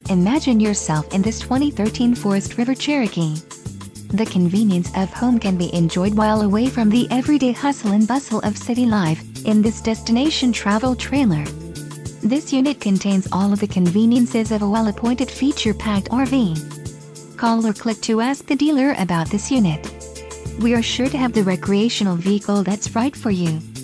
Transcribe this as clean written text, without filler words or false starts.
Imagine yourself in this 2013 Forest River Cherokee. The convenience of home can be enjoyed while away from the everyday hustle and bustle of city life in this destination travel trailer. This unit contains all of the conveniences of a well-appointed feature-packed RV. Call or click to ask the dealer about this unit. We are sure to have the recreational vehicle that's right for you.